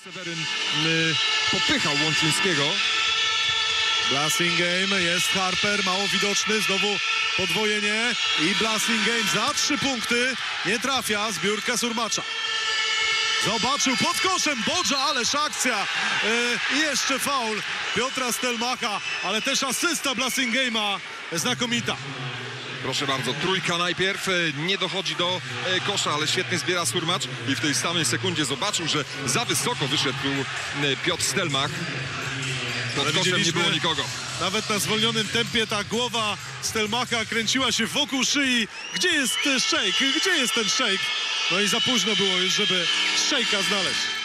Seweryn popychał Łączyńskiego. Blasingame, jest Harper, mało widoczny, znowu podwojenie i Blasingame za 3 punkty. Nie trafia, zbiórka Surmacza. Zobaczył pod koszem Bodża, ależ akcja. I jeszcze faul Piotra Stelmacha, ale też asysta Blasingame'a znakomita. Proszę bardzo, trójka najpierw, nie dochodzi do kosza, ale świetnie zbiera Surmacz i w tej samej sekundzie zobaczył, że za wysoko wyszedł tu Piotr Stelmach. Pod koszem nie było nikogo. Nawet na zwolnionym tempie ta głowa Stelmacha kręciła się wokół szyi. Gdzie jest szejk? Gdzie jest ten szejk? No i za późno było już, żeby szejka znaleźć.